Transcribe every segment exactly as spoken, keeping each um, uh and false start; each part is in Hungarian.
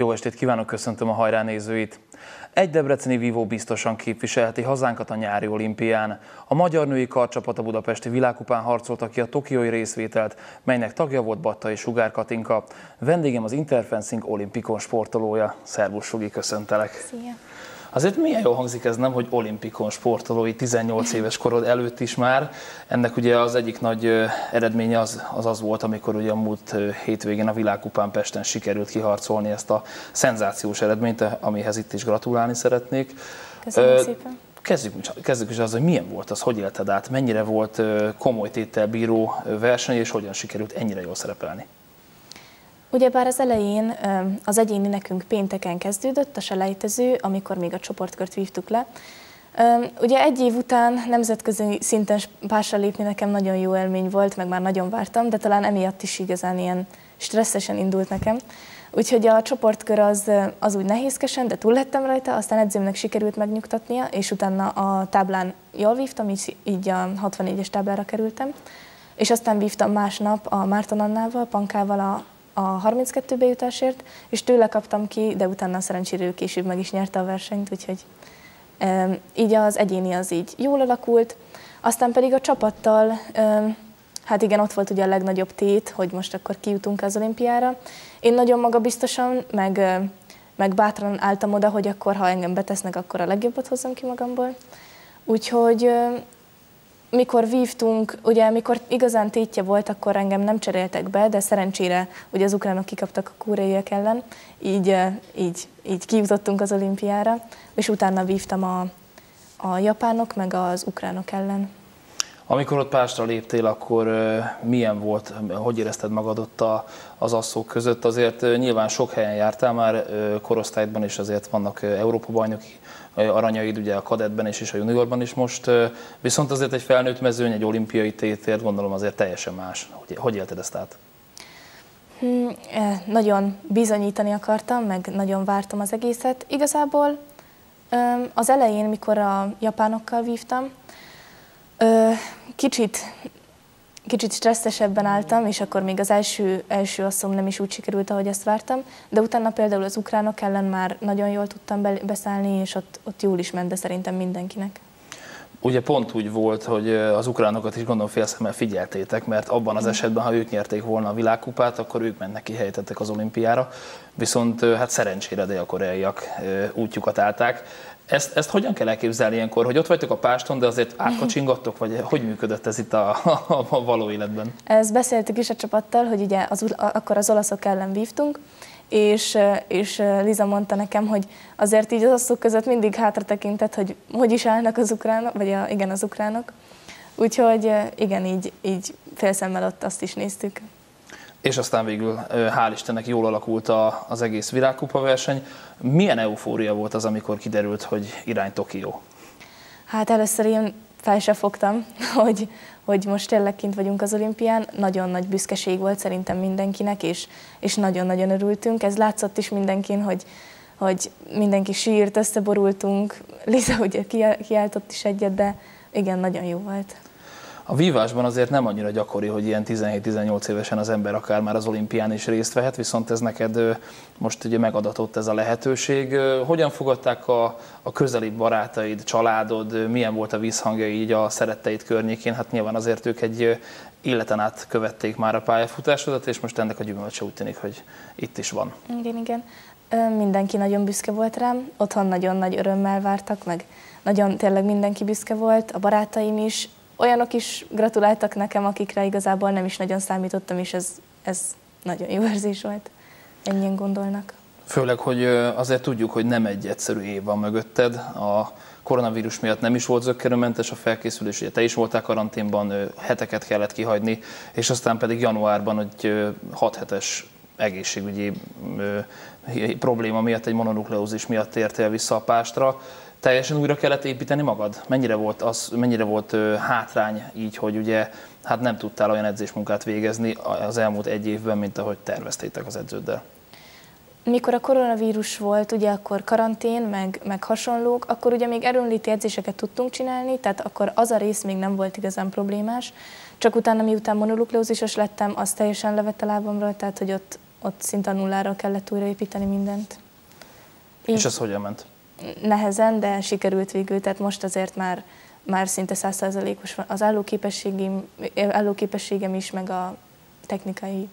Jó estét kívánok, köszöntöm a Hajrá nézőit! Egy debreceni vívó biztosan képviselheti hazánkat a nyári olimpián. A magyar női karcsapat a budapesti világkupán harcolta ki a tokiói részvételt, melynek tagja volt Battai Sugár Katinka. Vendégem az Interfencing olimpikon sportolója. Szervusz Sugi, köszöntelek! Szia! Azért milyen jól hangzik ez, nem, hogy olimpikon sportolói tizennyolc éves korod előtt is már. Ennek ugye az egyik nagy eredménye az az, az volt, amikor ugye a múlt hétvégén a világkupán Pesten sikerült kiharcolni ezt a szenzációs eredményt, amihez itt is gratulálni szeretnék. Köszönöm uh, szépen. Kezdjük, kezdjük is az, hogy milyen volt az, hogy élted át, mennyire volt komoly téttel bíró verseny, és hogyan sikerült ennyire jól szerepelni? Ugyebár az elején az egyéni nekünk pénteken kezdődött, a selejtező, amikor még a csoportkört vívtuk le. Ugye egy év után nemzetközi szinten pásra lépni nekem nagyon jó élmény volt, meg már nagyon vártam, de talán emiatt is igazán ilyen stresszesen indult nekem. Úgyhogy a csoportkör az, az úgy nehézkesen, de túl lettem rajta, aztán edzőmnek sikerült megnyugtatnia, és utána a táblán jól vívtam, így, így a hatvannégyes táblára kerültem. És aztán vívtam másnap a Márton Annával, Pankával a a harminckettő bejutásért, és tőle kaptam ki, de utána szerencsére ő később meg is nyerte a versenyt, úgyhogy e, így az egyéni az így jól alakult. Aztán pedig a csapattal, e, hát igen, ott volt ugye a legnagyobb tét, hogy most akkor kijutunk az olimpiára. Én nagyon magabiztosan, meg, meg bátran álltam oda, hogy akkor, ha engem betesznek, akkor a legjobbat hozzam ki magamból. Úgyhogy e, mikor vívtunk, ugye mikor igazán tétje volt, akkor engem nem cseréltek be, de szerencsére ugye az ukránok kikaptak a koreaiak ellen, így, így, így kijutottunk az olimpiára, és utána vívtam a, a japánok meg az ukránok ellen. Amikor ott pástra léptél, akkor milyen volt, hogy érezted magad ott az asszók között? Azért nyilván sok helyen jártál már korosztályban, és azért vannak Európa-bajnoki aranyaid, ugye a kadettben is, és a juniorban is most, viszont azért egy felnőtt mezőny, egy olimpiai tétért gondolom azért teljesen más. Hogy, hogy élted ezt át? Hmm, nagyon bizonyítani akartam, meg nagyon vártam az egészet. Igazából az elején, mikor a japánokkal vívtam, kicsit, kicsit stresszesebben álltam, és akkor még az első, első asszom nem is úgy sikerült, ahogy ezt vártam, de utána például az ukránok ellen már nagyon jól tudtam beszállni, és ott, ott jól is ment, de szerintem mindenkinek. Ugye pont úgy volt, hogy az ukránokat is gondolom félszemmel figyeltétek, mert abban az esetben, ha ők nyerték volna a világkupát, akkor ők mennek ki helytettek az olimpiára, viszont hát szerencsére dél-koreaiak útjukat állták. Ezt, ezt hogyan kell elképzelni ilyenkor, hogy ott vagytok a páston, de azért átkacsingattok, vagy hogy működött ez itt a, a, a való életben? Ezt beszéltük is a csapattal, hogy ugye az, akkor az olaszok ellen vívtunk, és, és Liza mondta nekem, hogy azért így az asszok között mindig hátra tekintett, hogy hogy is állnak az ukránok, vagy a, igen, az ukránok. Úgyhogy igen, így, így félszemmel ott azt is néztük. És aztán végül, hál' Istennek, jól alakult az egész világkupa verseny. Milyen eufória volt az, amikor kiderült, hogy irány Tokió? Hát először én fel se fogtam, hogy, hogy most tényleg kint vagyunk az olimpián. Nagyon nagy büszkeség volt szerintem mindenkinek, és, és nagyon-nagyon örültünk. Ez látszott is mindenkin, hogy, hogy mindenki sírt, összeborultunk. Liza ugye kiáltott is egyet, de igen, nagyon jó volt. A vívásban azért nem annyira gyakori, hogy ilyen tizenhét-tizennyolc évesen az ember akár már az olimpián is részt vehet, viszont ez neked most ugye megadatott ez a lehetőség. Hogyan fogadták a, a közeli barátaid, családod, milyen volt a vízhangja így a szeretteid környékén? Hát nyilván azért ők egy életen át követték már a pályafutásodat, és most ennek a gyümölcse úgy tűnik, hogy itt is van. Igen, igen. Mindenki nagyon büszke volt rám, otthon nagyon nagy örömmel vártak, meg nagyon tényleg mindenki büszke volt, a barátaim is. Olyanok is gratuláltak nekem, akikre igazából nem is nagyon számítottam, és ez, ez nagyon jó érzés volt. Ennyien gondolnak. Főleg, hogy azért tudjuk, hogy nem egy egyszerű év van mögötted. A koronavírus miatt nem is volt zökkenőmentes a felkészülés, ugye te is voltál karanténban, heteket kellett kihagyni, és aztán pedig januárban egy hat hetes egészségügyi probléma miatt, egy mononukleózis miatt tértél vissza a pástra. Teljesen újra kellett építeni magad? Mennyire volt, az, mennyire volt ö, hátrány így, hogy ugye hát nem tudtál olyan edzésmunkát végezni az elmúlt egy évben, mint ahogy terveztétek az edződdel? Mikor a koronavírus volt, ugye akkor karantén, meg, meg hasonlók, akkor ugye még erőnléti edzéseket tudtunk csinálni, tehát akkor az a rész még nem volt igazán problémás. Csak utána, miután mononukleózisos lettem, az teljesen levett a lábamról, tehát hogy ott ott szinte nullára kellett újraépíteni mindent. Így és ez hogyan ment? Nehezen, de sikerült végül, tehát most azért már, már szinte száz százalékos az állóképességem, állóképességem is, meg a technikai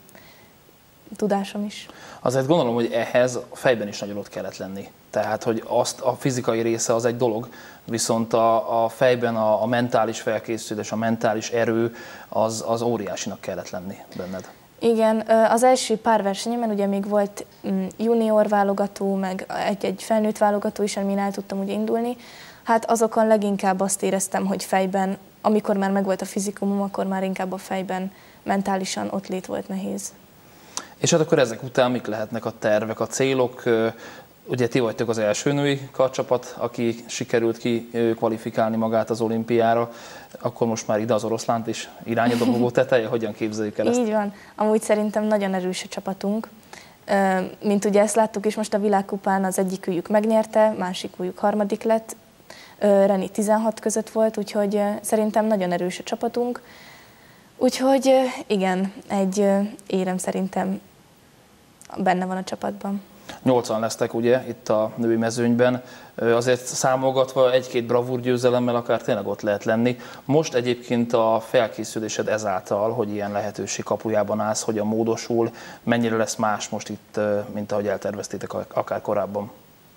tudásom is. Azért gondolom, hogy ehhez a fejben is nagyon ott kellett lenni. Tehát, hogy azt a fizikai része az egy dolog, viszont a, a fejben a, a mentális felkészülés, a mentális erő az, az óriásinak kellett lenni benned. Igen, az első pár versenyemen ugye még volt junior válogató, meg egy-egy felnőtt válogató is, amin el tudtam ugye indulni. Hát azokon leginkább azt éreztem, hogy fejben, amikor már megvolt a fizikumom, akkor már inkább a fejben mentálisan ott lét volt nehéz. És hát akkor ezek után mik lehetnek a tervek, a célok? Ugye ti vagytok az első női karcsapat, aki sikerült ki kvalifikálni magát az olimpiára, akkor most már ide az oroszlánt is irány a dobogó teteje, hogyan képzeljük el ezt? Így van. Amúgy szerintem nagyon erős a csapatunk. Mint ugye ezt láttuk is most a világkupán, az egyikük megnyerte, másikük harmadik lett, Reni tizenhat között volt, úgyhogy szerintem nagyon erős a csapatunk. Úgyhogy igen, egy érem szerintem benne van a csapatban. Nyolcan lesztek ugye itt a női mezőnyben, azért számolgatva egy-két bravúr győzelemmel akár tényleg ott lehet lenni. Most egyébként a felkészülésed ezáltal, hogy ilyen lehetőség kapujában állsz, hogyan módosul, mennyire lesz más most itt, mint ahogy elterveztétek akár korábban?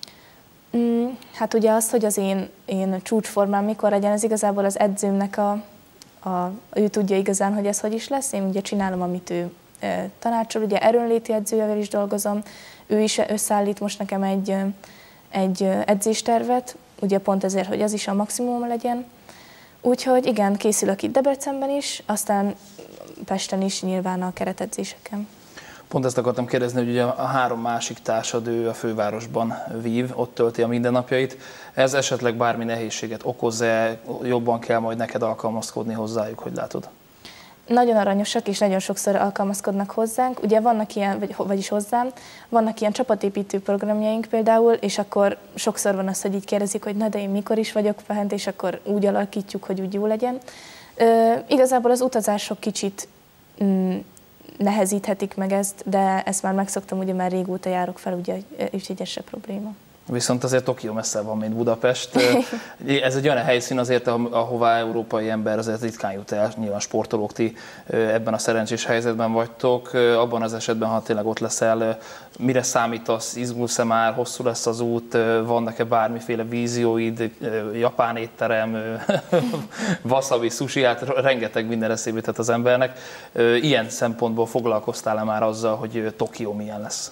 Mm, hát ugye az, hogy az én, én csúcsformám mikor legyen, ez igazából az edzőmnek a, a, ő tudja igazán, hogy ez hogy is lesz. Én ugye csinálom, amit ő e, tanácsol, ugye erőnléti edzővel is dolgozom, ő is összeállít most nekem egy, egy edzéstervet, ugye pont ezért, hogy az is a maximum legyen. Úgyhogy igen, készülök itt Debrecenben is, aztán Pesten is nyilván a keretedzéseken. Pont ezt akartam kérdezni, hogy ugye a három másik társad, ő a fővárosban vív, ott tölti a mindennapjait. Ez esetleg bármi nehézséget okoz-e, jobban kell majd neked alkalmazkodni hozzájuk, hogy látod? Nagyon aranyosak, és nagyon sokszor alkalmazkodnak hozzánk. Ugye vannak ilyen, vagy, vagyis hozzám, vannak ilyen csapatépítő programjaink például, és akkor sokszor van az, hogy így kérdezik, hogy na de én mikor is vagyok fent, és akkor úgy alakítjuk, hogy úgy jó legyen. Ö, igazából az utazások kicsit mm, nehezíthetik meg ezt, de ezt már megszoktam, ugye már régóta járok fel, ugye, úgyhogy ez se probléma. Viszont azért Tokió messze van, mint Budapest. Ez egy olyan helyszín azért, ahová európai ember azért ritkán jut el, nyilván sportolók, ti ebben a szerencsés helyzetben vagytok. Abban az esetben, ha tényleg ott leszel, mire számítasz, izgulsz-e már, hosszú lesz az út, vannak-e bármiféle vízióid, japán étterem, wasabi, sushi, hát rengeteg minden eszébe jutott az embernek. Ilyen szempontból foglalkoztál-e már azzal, hogy Tokió milyen lesz?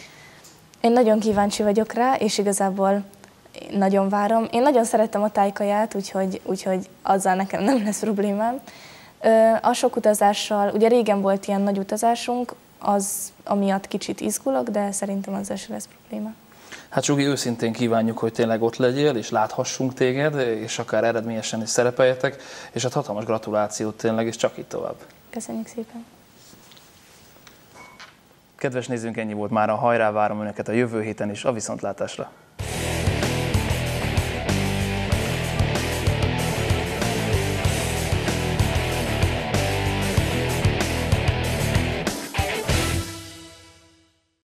Én nagyon kíváncsi vagyok rá, és igazából nagyon várom. Én nagyon szeretem a tájkaját, úgyhogy, úgyhogy azzal nekem nem lesz problémám. A sok utazással, ugye régen volt ilyen nagy utazásunk, az amiatt kicsit izgulok, de szerintem azzal sem lesz probléma. Hát Zsugi, őszintén kívánjuk, hogy tényleg ott legyél, és láthassunk téged, és akár eredményesen is szerepeljetek, és hát hatalmas gratulációt tényleg, és csak így tovább. Köszönjük szépen! Kedves nézőnk, ennyi volt már a Hajrá, várom Önöket a jövő héten is, a viszontlátásra!